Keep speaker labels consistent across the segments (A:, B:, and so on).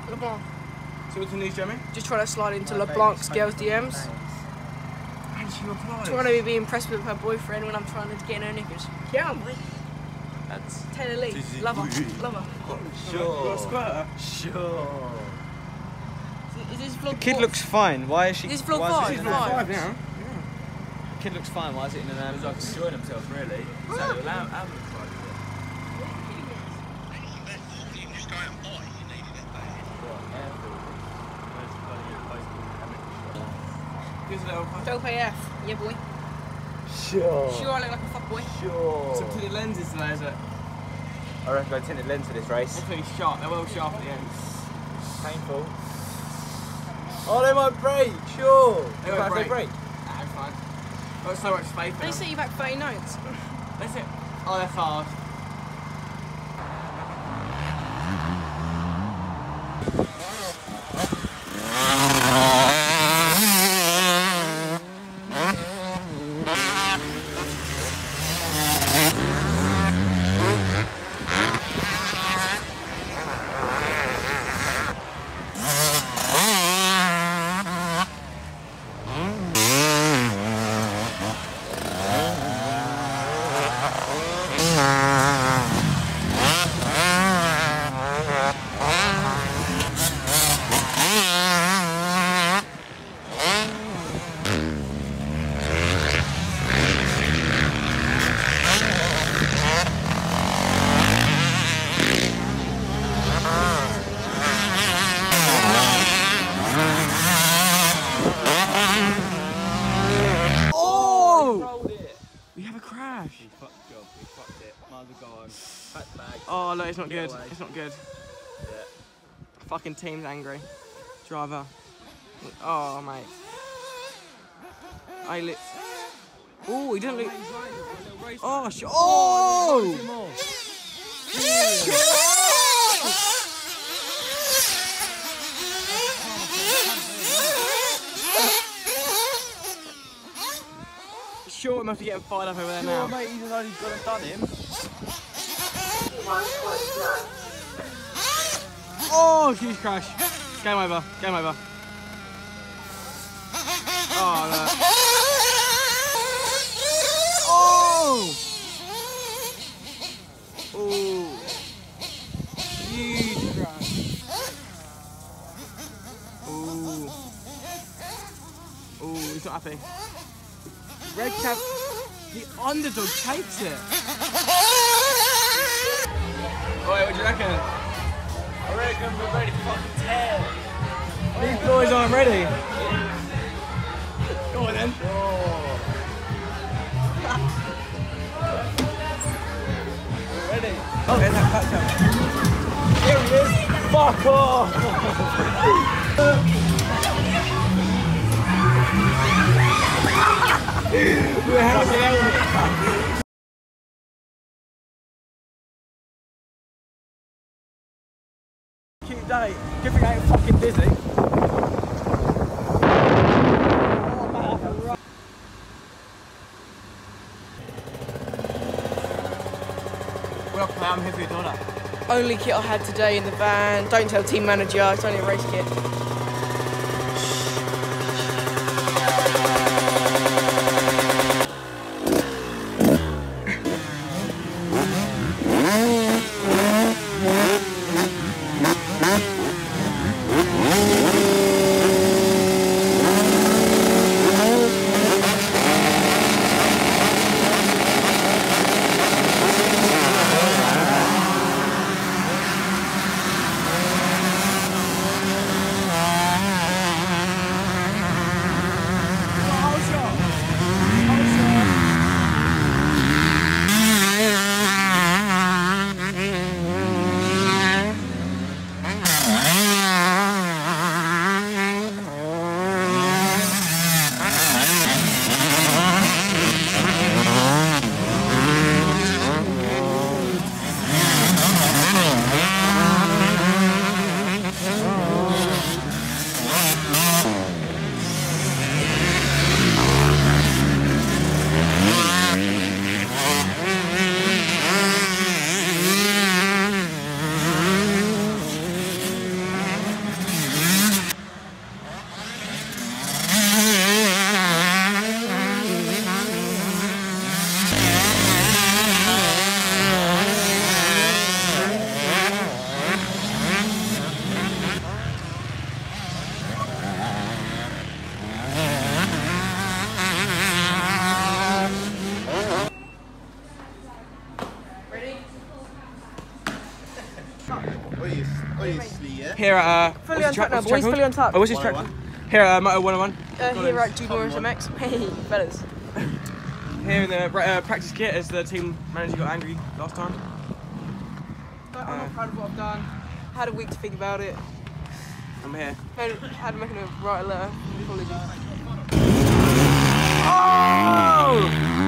A: LeBlanc.
B: So what's the news, Jeremy?
A: Just trying to slide into LeBlanc's girls' DMs.
B: And she replied.
A: Trying to be impressed with her boyfriend when I'm trying to get in her knickers. Yeah, boy.
C: That's
A: Taylor Lee. Love her. Love her.
C: sure.
B: Squirter.
C: Sure.
A: Is this vlog
C: The kid
A: what?
C: looks fine. Why is she?
A: This is vlog
C: why is
A: five.
C: it in
B: She's
C: an-
B: five now.
C: The kid looks fine. Why is it in an
D: He was like enjoying himself, really. So allow him to try it.
B: Here's a little
A: Dope AF. Yeah, boy.
C: Sure.
A: Sure, I look like a fuck boy.
C: Sure.
B: Some tinted lenses today, is it?
C: I reckon I tinted lens for this race.
B: They're pretty sharp. They're well sharp at the end.
C: Painful. Oh, they might break. Sure.
B: They won't break.
C: break.
B: Nah, it's fine. I've got so much faith in
A: They
B: them.
A: set you back 30 notes.
B: That's it. Oh, they're fast. Oh no, it's not good. It's not good.
D: Yeah.
B: Fucking team's angry. Driver. Oh mate. Oh, he didn't look. Oh, oh! Sure, must be getting fired up over there now.
C: Mate, he's only gone and done him.
B: Oh, huge crash. Game over. Game over. Oh, look. Oh! Oh! Huge crash. Oh. Oh, he's not happy. Red Cap, the underdog takes it. Wait, what do you reckon?
D: I reckon we're ready to fucking tear.
B: These boys aren't ready. Go on then.
D: We're ready.
B: Oh, there's that catch up. Here he is. Fuck off. We're hanging out. Cute day. Good thing I ain't fucking dizzy. Welcome, I'm here for your daughter.
A: Only kit I had today in the van. Don't tell team manager, it's only a race kit. Here at
B: Fully on tap now, boys. Fully on tap.
A: Oh, what's his track? Here at Moto 101.
B: Here at Junior SMX. Hey, fellas.
A: Here in the practice kit as the team manager got angry last time.
B: I'm not proud of what I've done. Had a week to think about it.
A: I'm here.
B: Had to make him write a letter. Apologies.
A: Oh!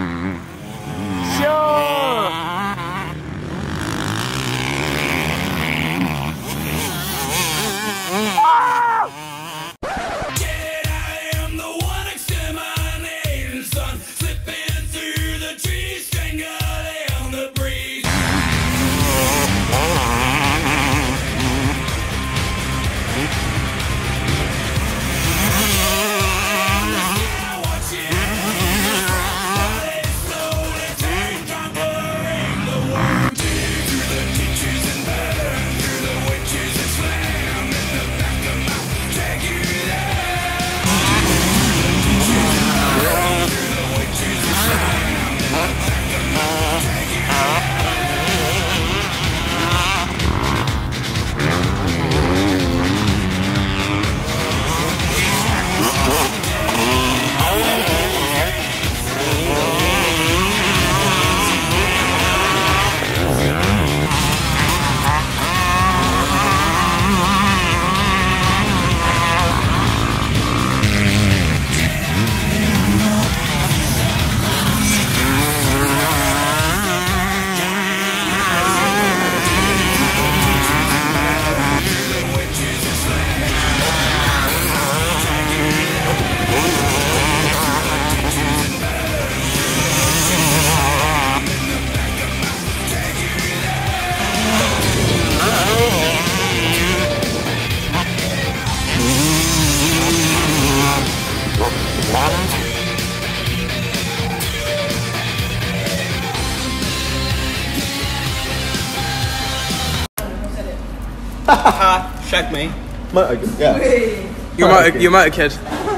A: Sure! Shag me.
C: Moto, yeah.
A: You're motor kid.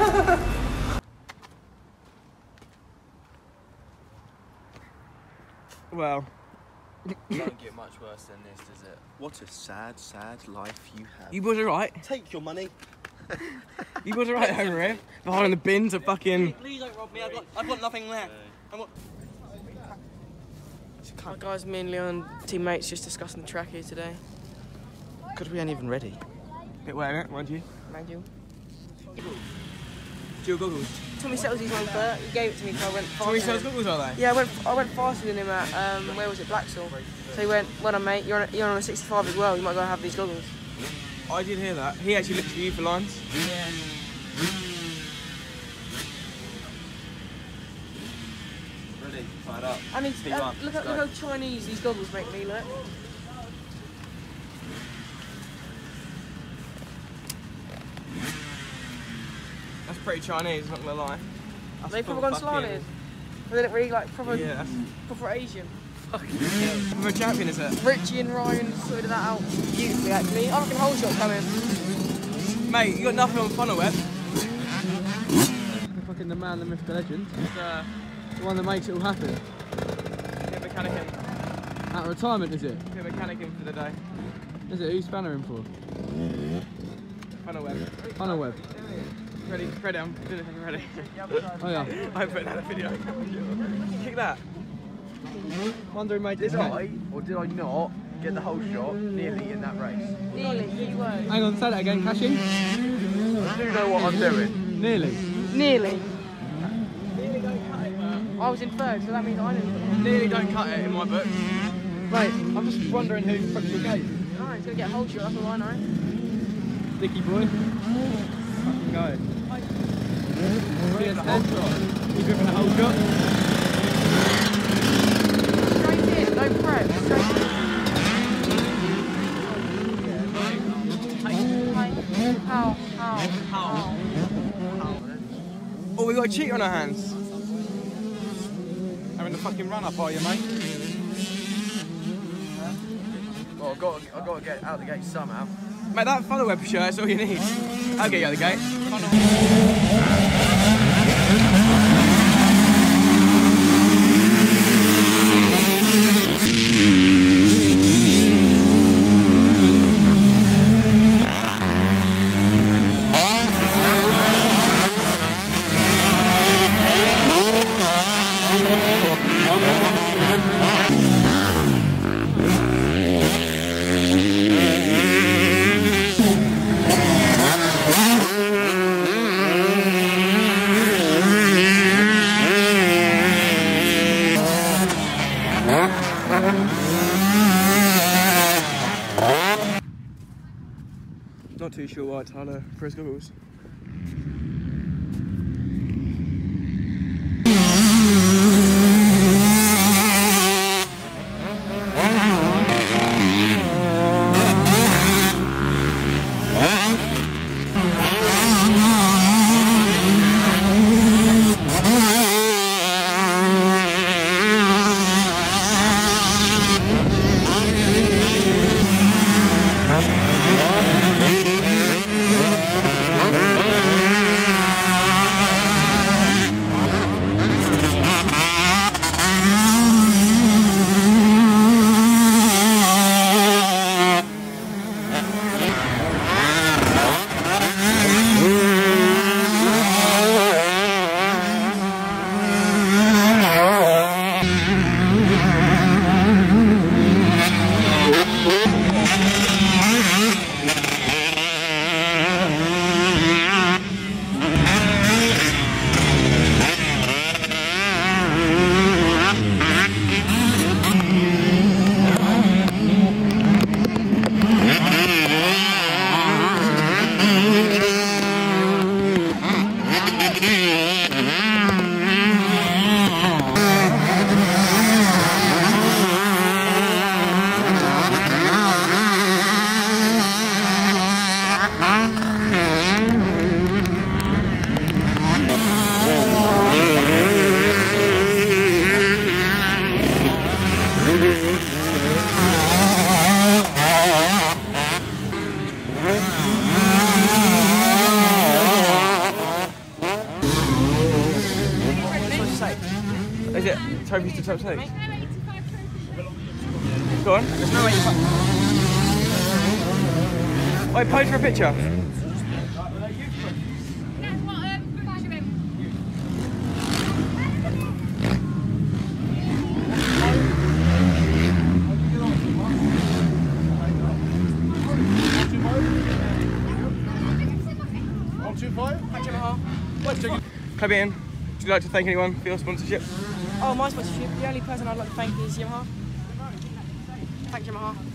A: Well.
D: It don't get much worse than this, does it?
C: What a sad, sad life you have.
A: You boys are right.
C: Take your money.
A: You boys are right over here. Behind the bins of fucking.
B: Please don't rob me. I've got nothing there. Hi guys, me and Leon, teammates, just discussing the track here today.
C: Because we ain't even ready.
A: Bit wearing it, mind you.
B: Mind you.
A: Dual goggles.
B: Tommy settles his one first. He gave it to me because I went faster.
A: Tommy sells goggles, are they?
B: Yeah, I went faster than him at where was it, Blacksaw. So he went, well done mate, you're on a 65 as well. You might go have these goggles.
A: I did hear that. He actually looked for you for lines.
B: Yeah.
C: Ready, fired up.
B: I mean, look how Chinese these goggles make me look.
A: That's pretty Chinese, not gonna lie. That's
B: They probably gone slanted. But they look really like proper, proper Asian.
A: We're a champion, is it?
B: Richie and Ryan sorted that out beautifully actually. I reckon whole shot coming.
A: Mate, you got nothing on funnel web.
E: Fucking the man, the myth, the legend. The one that makes it all happen.
A: Bit of mechanicking.
E: At retirement, is it?
A: Bit of mechanicking for the day.
E: Is it? Who's spannering for?
A: Funnel web.
E: Funnel web.
A: Ready, I'm doing it, I'm ready.
E: Oh yeah.
A: I put that in a video. Kick that.
E: Wonder who made this.
C: Did I, or did I not, get the whole shot nearly in that race?
B: Nearly, you were.
E: Hang on, say that again, Cashy.
C: I do know what I'm doing.
E: Nearly.
B: Nearly. I was in third, so that means I didn't.
A: Nearly don't cut it in my book.
E: Right, I'm just wondering who fucked your gate.
B: No, he's gonna get a whole shot, that's all I know.
E: Dicky boy. Fucking go. PS10. He's gripping a whole shot.
B: Straight in, no prep, straight in. How?
A: Oh, we got a cheater on our hands. Having a fucking run up, are you, mate?
C: Well, I've got to get out the gate somehow.
A: Mate, that funnel web shirt, that's all you need. I'll get you out the gate.
C: not too sure why Tyler for his goggles. Is it Toby's to top 6? Go on. There's no way you Wait, pose for a picture.
A: Thanks, Yamaha.
C: Club it in. Would you like to thank anyone for your sponsorship?
A: Oh, my sponsorship. The only person I'd like to thank is Yamaha. Thanks, Yamaha.